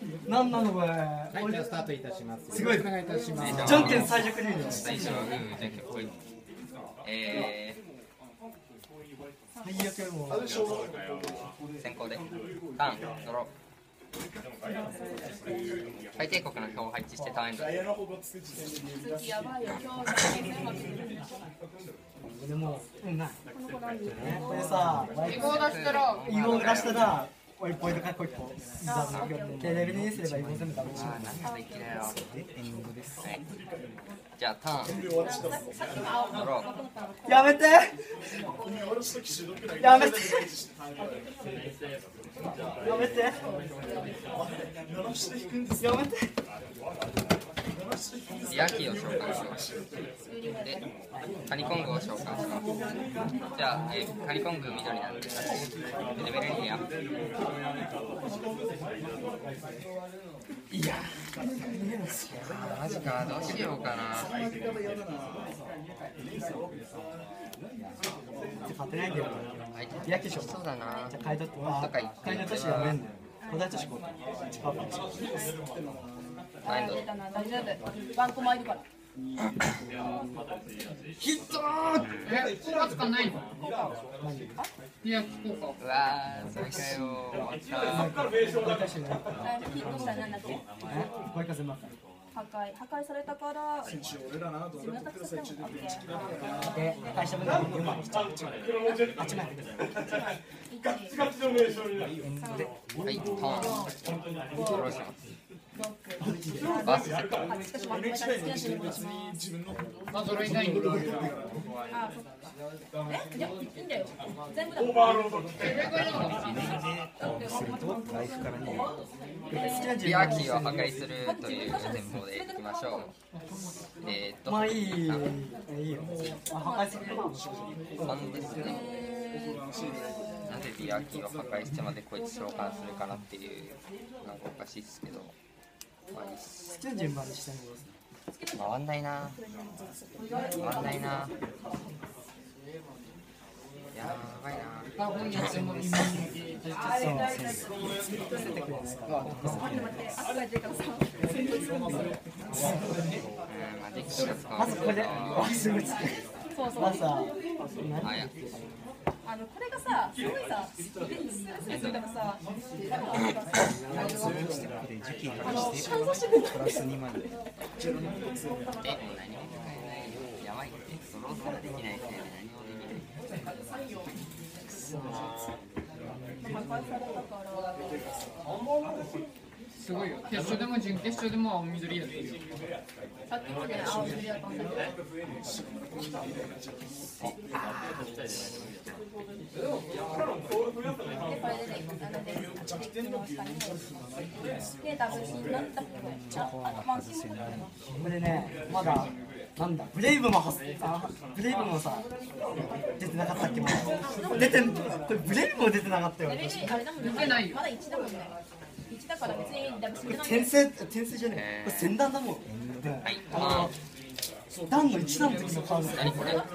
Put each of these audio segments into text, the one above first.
なんなのこれ。 はい、じゃあスタートいたします。 すごい。 お願いいたします。 じゃんけん最弱リード。 最初はグー、じゃんけんぽい。 最悪もう。 先行で。ターン、ドロー。海底国の表を配置してターンエンド。 次やばいよ、今日でも、ない。これさ、 囲碁を出したら、 囲碁を出したら、これポイントかこいつ。でレベルにすれば囲碁全部ダメでしょ。 何できれいよ。じゃあターン、ドロー。 やめて。やめて。やめて。やめて。 ヤキを召喚します。で、カニコングを召喚します。じゃあ、カニコング緑なんで、レベル2や。 いやマジか、どうしようかな。 勝てないんだよ。やけしょ。 そうだな。 じゃあ買い取って。買い取ってやめんだよ。小田としこう。 ターンエンド。 大丈夫。ワンコマいるから。 ヒットー。 効果使わないの？いや、効果。 うわー、それかよ。終わった。 ヒットしたらなんだっけ？破壊されたから自分の作戦も OK。 で、会社分が4枚8枚はい、ターン。ドローします。バースセット。 あ、それ以外に。あ、そっか。じゃあいいんだよ。全部だ。 ヤキを破壊するという戦法でいきましょう。 まあいいよ。破壊するな。 3ですね。なんでビアキを破壊してまでこいつ召喚するかなっていう、なんかおかしいですけど。まあいいっす。 好きな順番にしても回んないな。回んないな。やばいな。マジックが使われる。 まずこれで、すぐつけ。 そうそう。 まずさ、 あ、いや。 これがさ、すごいさ、スレスレからさ、乾燥してくる。 もう何も使えないよ。やばいって、ソローができないせいで何もできない。 破壊されたから。 すごいよ。決勝でも準決勝でも青緑やってるよ。 さっきまで青緑だったんだけど。で、これでね、デッキの下にで、ダブルなんだっけワンキングだよな。 これね、まだ、なんだ、ブレイブもさ、出てなかったっけ、まだ。これブレイブも出てなかったよ。 レベルあれだもんね。 出てないよ。 まだ1だもんね。1だから別にダブルこれ転生じゃねえ。これ戦団だもん。段の1段の時のカード。 何これ？ドロー。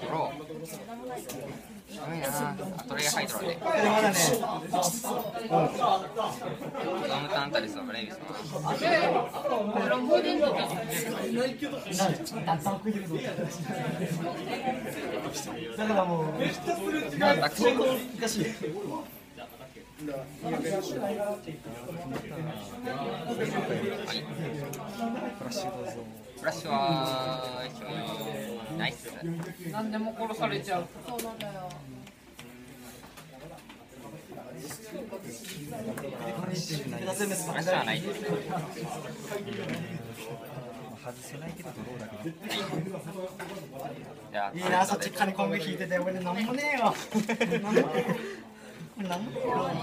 すごいな。アトレイハイドラで。 これまだね。 ドームタンタリスのブレイビスの。 だからもう、難しい。 フラッシュはナイス。 何でも殺されちゃう。 そうなんだよ。 フラッシュはないです。 外せないけどドローだけど。 じゃあいいな、そっちカニコング引いてて、俺なんもねえよ。なんもねえよ。 はい。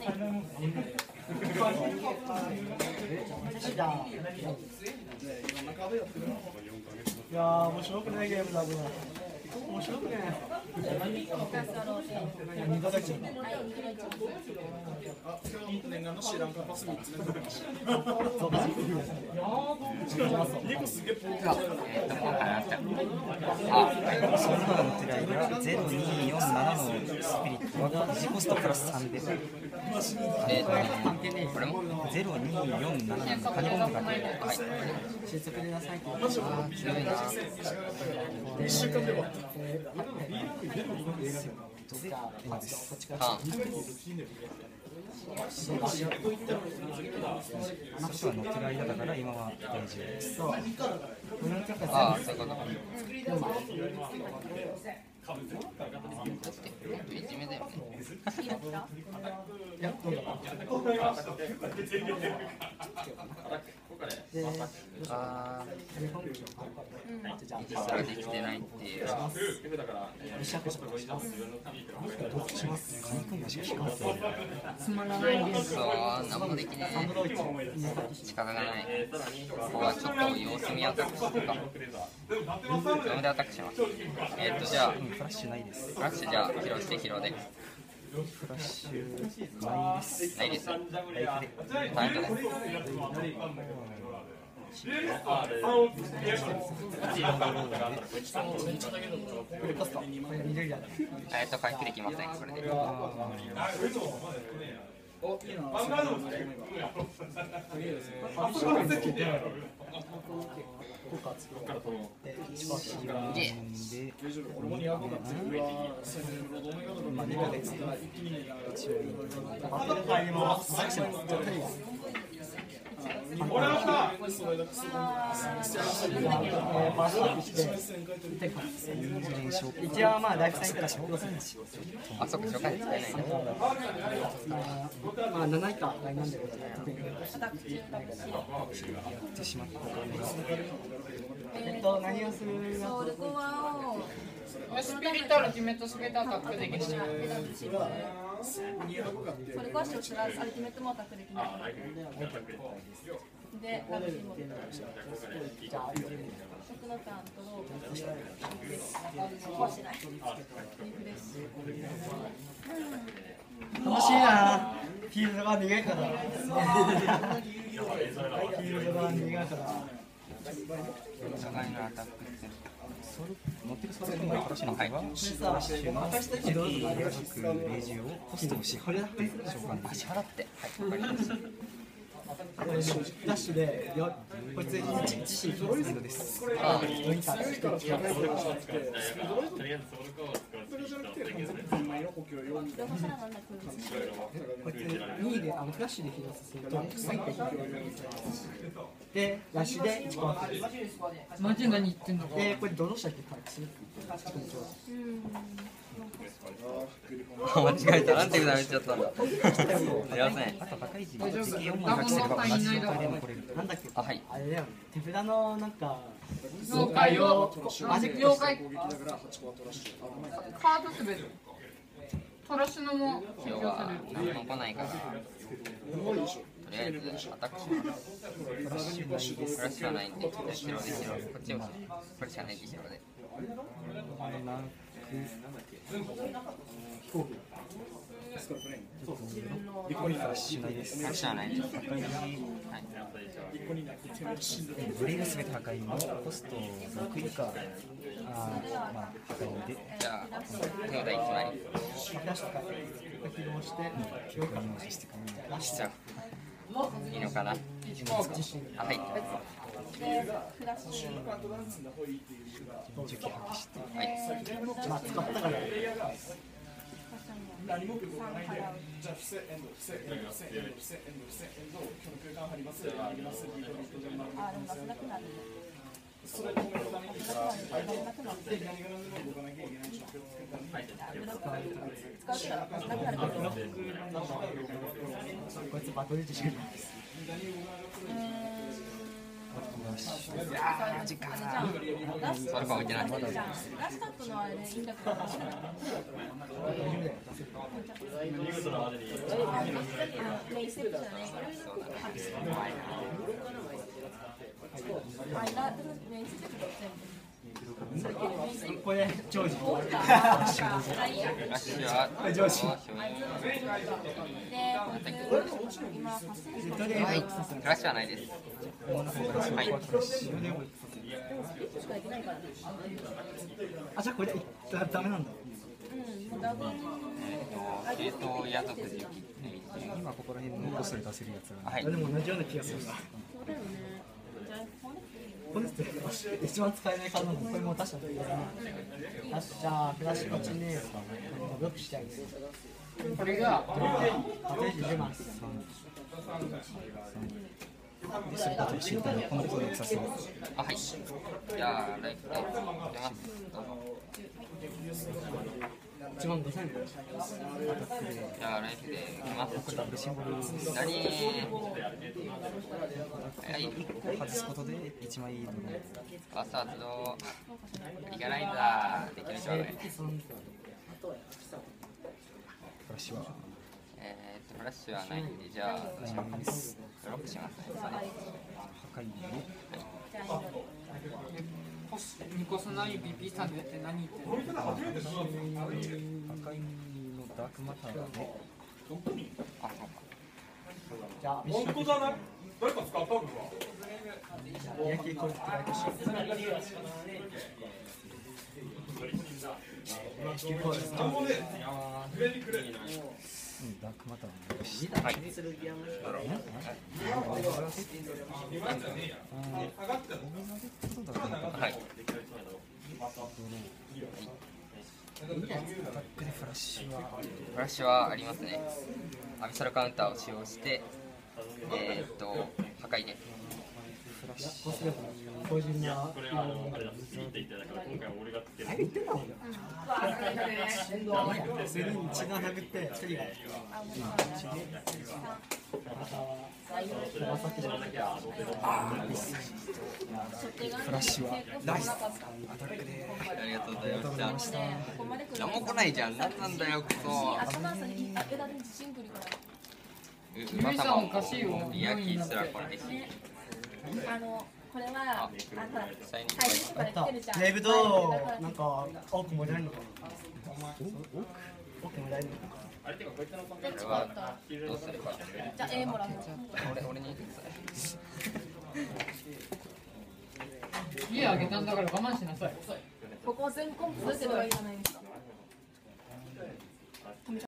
いやー、面白くないゲームだ、これ。面白くね 2 度だけ。 念願の知らんかパス3つ目の話。 そうか。 ニコすげえポーもう離っちゃう。 その中のテライが0247のスピリットは維持コストプラス3でこれも 0247カニボンがはい失速でなさいって強いな今です。 ターン最初は乗ってる間だから今は大丈夫です。 ああそういうことかいじめだよねああ維持されてきてないっていうカニ君がしか聞かない。 つまらないです。 そう何もできねえ仕方がないここはちょっと様子見アタックするかゾームでアタックしますじゃあフラッシュないです。 フラッシュじゃあ疲労して疲労でフラッシュないです。 ないですタイトです回復できませんこれで一応まあ大工さんいたらあそっか初回で使えないんだまあ7以下がなんだけど何をするソウルコアをスピリットアルティメットスペーターアタックできる。 ソウルコア使用したらアルティメットもアタックできないでラブシーも食のターンとローブ壊しないリフレッシュ楽しいなフィールドが苦いからフィールドが苦いから初回のアタックって乗ってるソル君がフラッシュの場合はフラッシュの私たちどうするレジをコストを支払って召喚できる。 支払ってはいわかりましたダッシュでこいつ自身フロイズですあノイター両方からなんだここいつ2でフラッシュで起動させるとでラッシュで1個アップマジ何言ってんのか。 でこれどうしたっけ回復する間違えたなんてくだめちゃったんだすいませんあと破壊時に敵4枚破棄すれば同じ状態で残れる。 なんだっけあはいあれだよね手札のなんか妖怪をマジック妖怪カードすべてトラッシュのも提供今日はされる。 何も来ないからとりあえずアタックしますフラッシュはないんでヒロでヒロこっちをこれしかないんでヒロでフラッシュないです。 フラッシュはないんですはいブレイブすべて破壊のコスト6以下まあ破壊でじゃあ手を第1枚フラッシュとか起動して強化にしてくれる。 しちゃういいのかなあはいでフラッシュ重機破棄してはいまあ使ったから 3払うあでも出せなくなる使うけど出せなくなるこいつバトル自身マジかラストそれか置いてないラストのあれでいいんだけどメインステップじゃないメインステップこれジョージフラッシュはジョージ今8000 はいフラッシュはないですはいあじゃあこれダメなんだ系統野族樹今ここら辺のコストで出せるやつが、 はい。 でも同じような気がするな。 そうだよね。じゃあこれって一番使えないカードもこれも確かに。よし、じゃあフラッシュこっちにブロックしちゃいます。 これがカテージ入れます。 でそれだと一緒にこのことでさせます。 あ、はい。じゃあ、ライフで出ます。どうぞ。 1万5000円。 じゃあ、ライフで出ます。 これダブルシンボル何はい。 1個外すことで1枚ドロファースト発動。いかないんだ。できるでしょうね。 フラッシュはフラッシュはないんで、じゃあ、ブロックしますね。 破壊ニコスナイビビサでって何言ってんの？ 破壊のダークマターであ、そうか。 じゃあ、 本当じゃない誰か使ったのか焼きこれってライトし。 ダークマターのよしはい。はい。 アタックでフラッシュはフラッシュはありますね。アビサルカウンターを使用して、破壊で。 フラッシこうすれば個人な何言ってんの？それに血が殴って一人がフラッシュはナイスアタックでありがとうございました。 ここまで来る何も来ないじゃん。何なんだよ、クソ。 あ、その朝に枝で自信来るから。 馬様もリヤキーすら来ないし。 これは、ほら、 サイン会議とかで来てるじゃん。 レイブとなんか多くもらえるのかな。多くもらえるのかな。 どっちこれはかった。 どうするか。 じゃあ、A もらう。 俺に言ってください。 家あげたんだから我慢しなさい。 ここ全コンプするってのがいいじゃないですか。